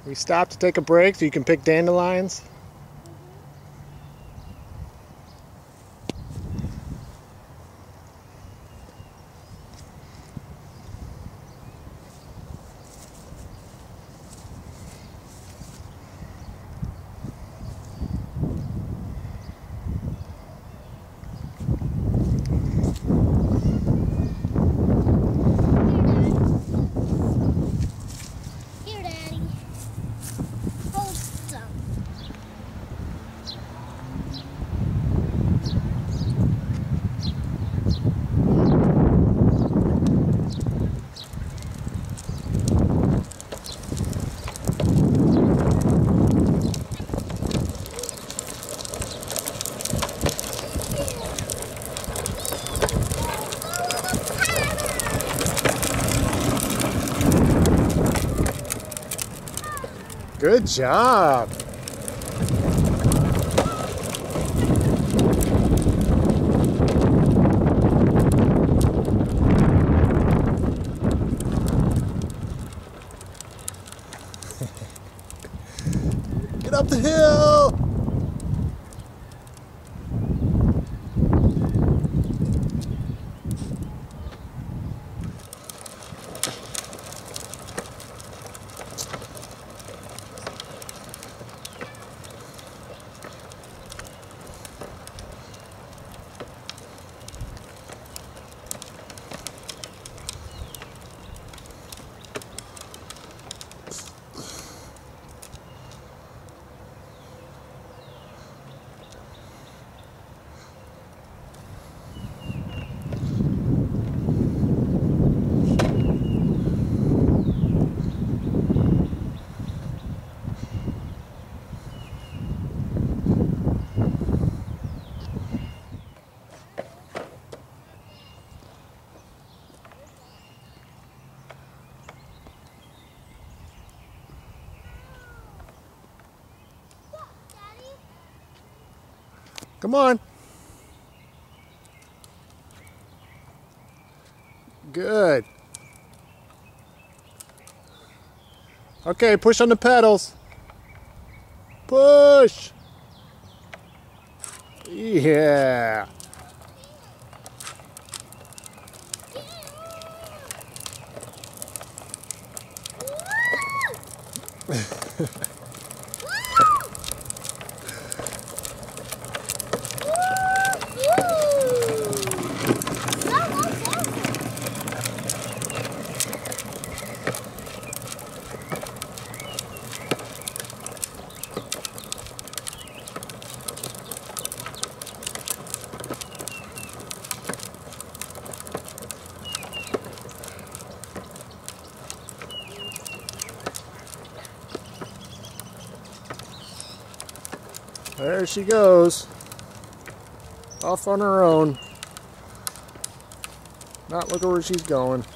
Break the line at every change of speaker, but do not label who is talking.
We stopped to take a break so you can pick dandelions.
Here, Daddy. Hold some.
Good job. Get up the hill. Come on. Good. Okay, push on the pedals. Push. Yeah. There she goes. Off on her own. Not looking where she's going.